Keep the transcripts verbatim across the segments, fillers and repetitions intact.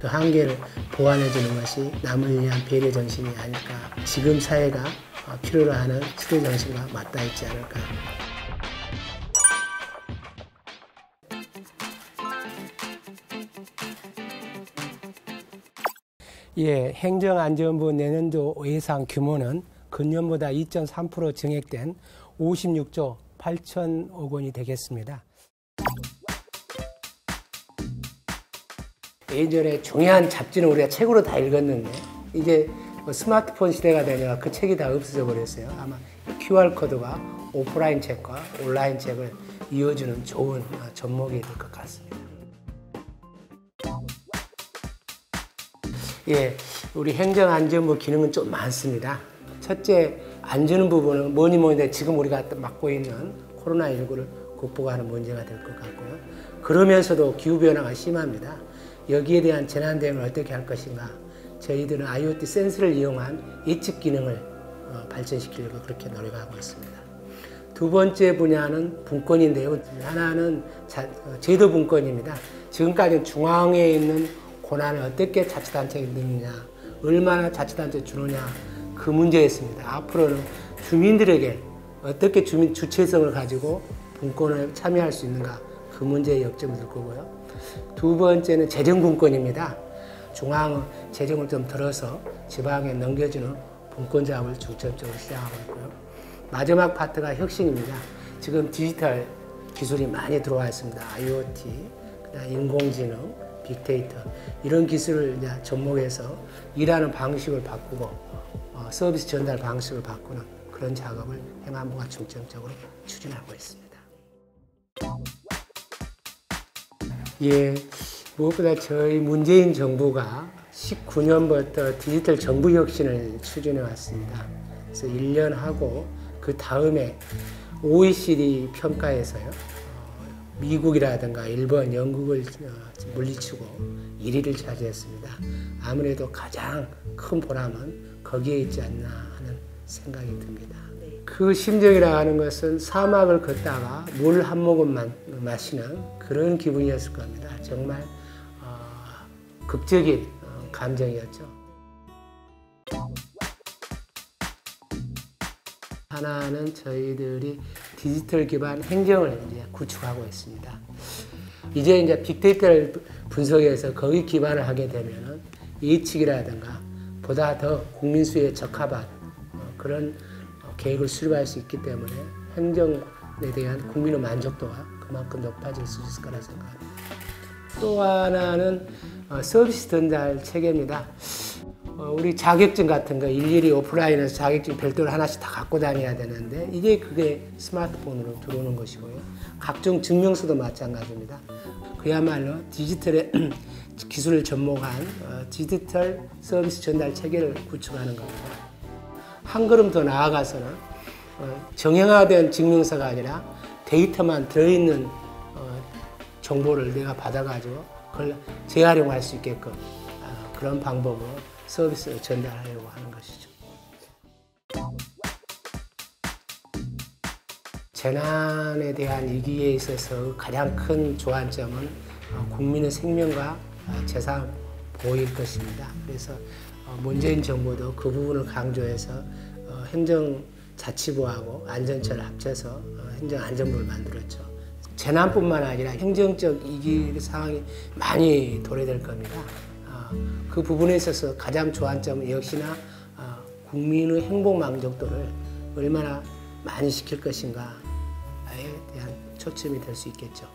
또 한계를 보완해주는 것이 남을 위한 배려 정신이 아닐까. 지금 사회가 필요로 하는 시대 정신과 맞닿아 있지 않을까. 예, 행정안전부 내년도 예산 규모는 금년보다 이 점 삼 퍼센트 증액된 오십육조 팔천억 원이 되겠습니다. 예전에 중요한 잡지는 우리가 책으로 다 읽었는데 이제 뭐 스마트폰 시대가 되니까 그 책이 다 없어져 버렸어요. 아마 큐알코드가 오프라인 책과 온라인 책을 이어주는 좋은 접목이 될 것 같습니다. 예, 우리 행정안전부 기능은 좀 많습니다. 첫째, 안전 부분은 뭐니 뭐니 지금 우리가 맡고 있는 코로나십구를 극복하는 문제가 될 것 같고요. 그러면서도 기후변화가 심합니다. 여기에 대한 재난 대응을 어떻게 할 것인가. 저희들은 아이오티 센서를 이용한 예측 기능을 발전시키려고 그렇게 노력하고 있습니다. 두 번째 분야는 분권인데요. 하나는 자, 제도 분권입니다. 지금까지는 중앙에 있는 권한을 어떻게 자치단체에 넣느냐, 얼마나 자치단체에 주느냐 그 문제였습니다. 앞으로는 주민들에게 어떻게 주민 주체성을 가지고 분권을 참여할 수 있는가 그 문제에 역점을 둘 거고요. 두 번째는 재정분권입니다. 중앙 재정을 좀 들어서 지방에 넘겨주는 분권 작업을 중점적으로 시작하고 있고요. 마지막 파트가 혁신입니다. 지금 디지털 기술이 많이 들어와 있습니다. 아이오티, 그다음 인공지능, 빅데이터 이런 기술을 이제 접목해서 일하는 방식을 바꾸고 어, 서비스 전달 방식을 바꾸는 그런 작업을 행안부가 중점적으로 추진하고 있습니다. 예, 무엇보다 저희 문재인 정부가 십구 년부터 디지털 정부 혁신을 추진해 왔습니다. 그래서 일 년 하고 그 다음에 오이시디 평가에서요. 미국이라든가 일본, 영국을 물리치고 일 위를 차지했습니다. 아무래도 가장 큰 보람은 거기에 있지 않나 하는 생각이 듭니다. 그 심정이라 하는 것은 사막을 걷다가 물 한 모금만 마시는 그런 기분이었을 겁니다. 정말 어, 극적인 어, 감정이었죠. 하나는 저희들이 디지털 기반 행정을 이제 구축하고 있습니다. 이제 이제 빅데이터를 분석해서 거기 기반을 하게 되면은 예측이라든가 보다 더 국민 수요에 적합한 그런 계획을 수립할 수 있기 때문에 행정에 대한 국민의 만족도가 그만큼 높아질 수 있을 거라 생각합니다. 또 하나는 서비스 전달 체계입니다. 우리 자격증 같은 거 일일이 오프라인에서 자격증 별도로 하나씩 다 갖고 다녀야 되는데 이게 그게 스마트폰으로 들어오는 것이고요. 각종 증명서도 마찬가지입니다. 그야말로 디지털의 기술을 접목한 디지털 서비스 전달 체계를 구축하는 겁니다. 한 걸음 더 나아가서는 정형화된 증명서가 아니라 데이터만 들어있는 정보를 내가 받아가지고 그걸 재활용할 수 있게끔 그런 방법으로 서비스를 전달하려고 하는 것이죠. 재난에 대한 위기에 있어서 가장 큰 조안점은 국민의 생명과 재산 보호일 것입니다. 그래서 문재인 정부도 그 부분을 강조해서 행정자치부하고 안전처를 합쳐서 행정안전부를 만들었죠. 재난뿐만 아니라 행정적 위기 상황이 많이 도래될 겁니다. 그 부분에 있어서 가장 조안점은 역시나 국민의 행복 만족도를 얼마나 많이 시킬 것인가에 대한 초점이 될 수 있겠죠.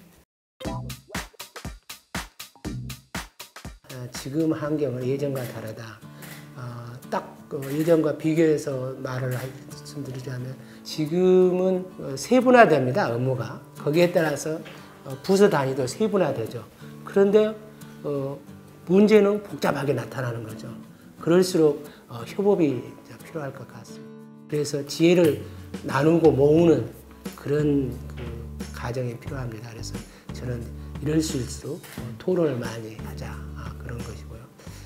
지금 환경은 예전과 다르다. 딱 예전과 비교해서 말을 말씀드리자면 지금은 세분화됩니다. 업무가. 거기에 따라서 부서 단위도 세분화되죠. 그런데 문제는 복잡하게 나타나는 거죠. 그럴수록 어, 협업이 필요할 것 같습니다. 그래서 지혜를 나누고 모으는 그런 그 과정이 필요합니다. 그래서 저는 이럴 수 있을수록 어, 토론을 많이 하자 아, 그런 것이고요.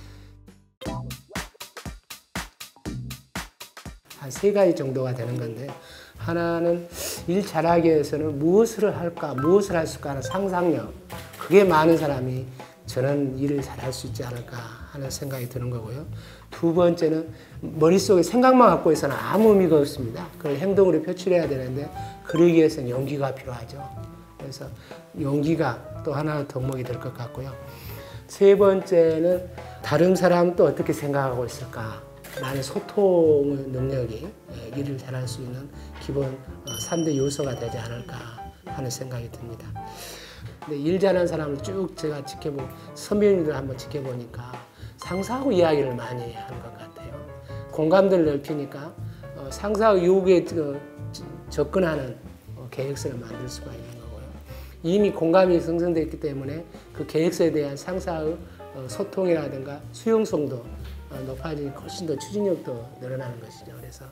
한 세 가지 정도가 되는 건데 하나는 일 잘하기 위해서는 무엇을 할까, 무엇을 할 수 있을까 하는 상상력. 그게 많은 사람이 저는 일을 잘할 수 있지 않을까 하는 생각이 드는 거고요. 두 번째는 머릿속에 생각만 갖고 있어는 아무 의미가 없습니다. 그걸 행동으로 표출해야 되는데 그러기 위해서는 용기가 필요하죠. 그래서 용기가 또 하나의 덕목이 될 것 같고요. 세 번째는 다른 사람은 또 어떻게 생각하고 있을까? 라는 소통 능력이 일을 잘할 수 있는 기본 삼 대 요소가 되지 않을까 하는 생각이 듭니다. 근데 일 잘하는 사람을 쭉 제가 지켜보고 선배님들 한번 지켜보니까 상사하고 이야기를 많이 하는 것 같아요. 공감대를 넓히니까 상사의 요구에 접근하는 계획서를 만들 수가 있는 거고요. 이미 공감이 형성됐기 때문에 그 계획서에 대한 상사의 소통이라든가 수용성도 높아지니까 훨씬 더 추진력도 늘어나는 것이죠. 그래서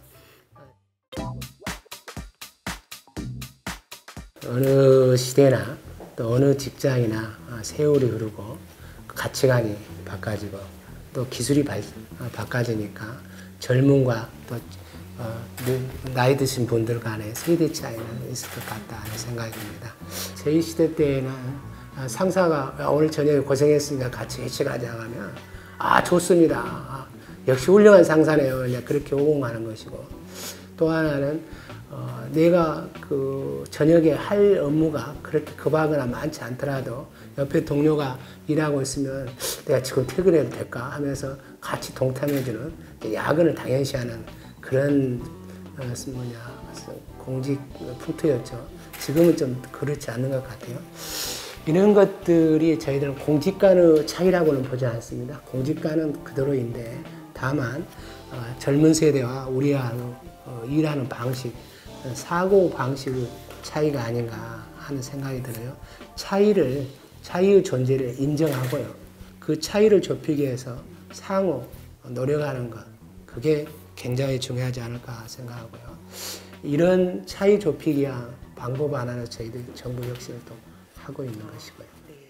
어느 시대나 또 어느 직장이나 세월이 흐르고 가치관이 바꿔지고 또 기술이 바꿔지니까 젊음과 또 나이 드신 분들 간의 세대 차이는 있을 것 같다 하는 생각이 듭니다. 저희 시대 때에는 상사가 오늘 저녁에 고생했으니까 같이 회식하자 하면 아 좋습니다. 아, 역시 훌륭한 상사네요. 그렇게 호응하는 것이고 또 하나는 어, 내가 그 저녁에 할 업무가 그렇게 급하거나 많지 않더라도 옆에 동료가 일하고 있으면 내가 지금 퇴근해도 될까 하면서 같이 동참해주는 야근을 당연시하는 그런 어, 뭐냐 공직 풍토였죠. 지금은 좀 그렇지 않는 것 같아요. 이런 것들이 저희들은 공직간의 차이라고는 보지 않습니다. 공직간은 그대로인데 다만 어, 젊은 세대와 우리하고 어, 일하는 방식, 사고 방식의 차이가 아닌가 하는 생각이 들어요. 차이를, 차이의 존재를 인정하고요. 그 차이를 좁히기 위해서 상호 노력하는 것, 그게 굉장히 중요하지 않을까 생각하고요. 이런 차이 좁히기 위한 방법 하나는 저희들 정부 혁신을 또 하고 있는 것이고요.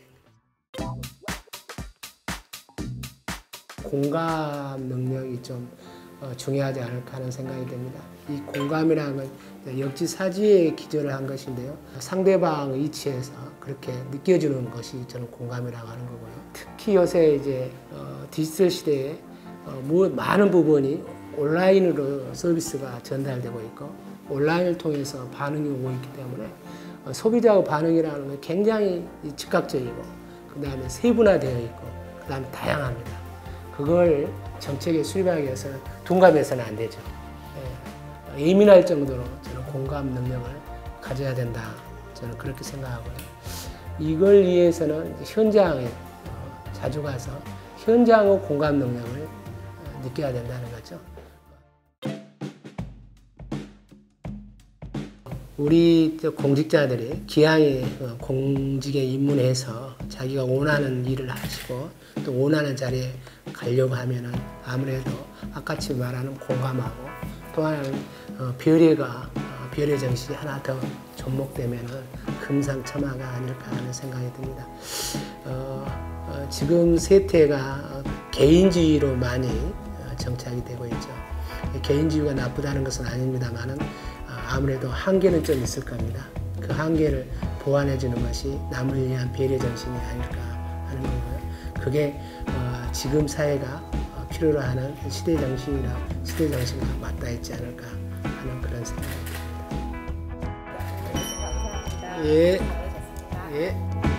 공감 능력이 좀 중요하지 않을까 하는 생각이 듭니다. 이 공감이라는 건 역지사지에 기저를 한 것인데요. 상대방의 위치에서 그렇게 느껴지는 것이 저는 공감이라고 하는 거고요. 특히 요새 이제 어, 디지털 시대에 어, 뭐, 많은 부분이 온라인으로 서비스가 전달되고 있고 온라인을 통해서 반응이 오고 있기 때문에 어, 소비자의 반응이라는 건 굉장히 즉각적이고 그 다음에 세분화되어 있고 그 다음에 다양합니다. 그걸 정책에 수립하기 위해서는 둔감해서는 안 되죠. 예, 예민할 정도로 저는 공감 능력을 가져야 된다. 저는 그렇게 생각하고요. 이걸 위해서는 현장에 어, 자주 가서 현장의 공감 능력을 어, 느껴야 된다는 거죠. 우리 공직자들이 기왕에 공직에 입문해서 자기가 원하는 일을 하시고 또 원하는 자리에 가려고 하면은 아무래도 아까치 말하는 공감하고 또 하나는 어, 별예가 어, 별예 정신이 하나 더 접목되면은 금상첨화가 아닐까 하는 생각이 듭니다. 어, 어, 지금 세태가 개인주의로 많이 어, 정착이 되고 있죠. 개인주의가 나쁘다는 것은 아닙니다만은 아무래도 한계는 좀 있을 겁니다. 그 한계를 보완해 주는 것이 남을 위한 배려 정신이 아닐까 하는 거고요. 그게 어, 지금 사회가 어, 필요로 하는 시대 정신이나 시대 정신과 맞닿아 있지 않을까 하는 그런 생각이 듭니다. 감사합니다. 예. 잘하셨습니다. 예.